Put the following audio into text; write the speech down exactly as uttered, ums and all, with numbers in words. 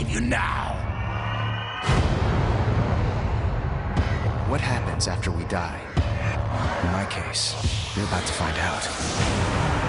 you now. What happens after we die? In my case, you're about to find out.